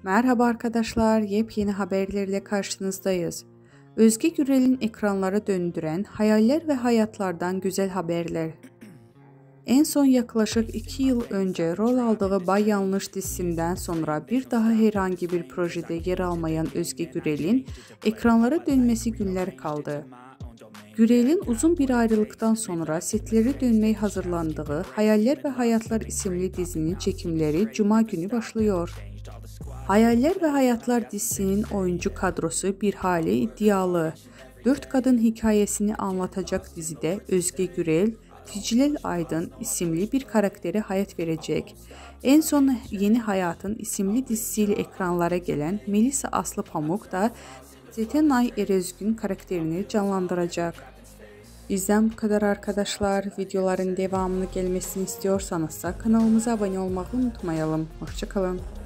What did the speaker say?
Merhaba arkadaşlar, yepyeni haberlerle karşınızdayız. Özge Gürel'in ekranlara döndüren hayaller ve hayatlardan güzel haberler. En son yaklaşık 2 yıl önce rol aldığı Bay Yanlış dizisinden sonra bir daha herhangi bir projede yer almayan Özge Gürel'in ekranlara dönmesi günler kaldı. Gürel'in uzun bir ayrılıktan sonra setlere dönmeye hazırlandığı Hayaller ve Hayatlar isimli dizinin çekimleri Cuma günü başlıyor. Hayaller ve Hayatlar dizisinin oyuncu kadrosu bir hali iddialı. 4 kadın hikayesini anlatacak dizide Özge Gürel, Ticilel Aydın isimli bir karaktere hayat verecek. En son Yeni Hayatın isimli dizisiyle ekranlara gelen Melisa Aslı Pamuk da Zetenay Erezgün karakterini canlandıracak. Bizden bu kadar arkadaşlar. Videoların devamını gelmesini istiyorsanız kanalımıza abone olmayı unutmayalım. Hoşça kalın.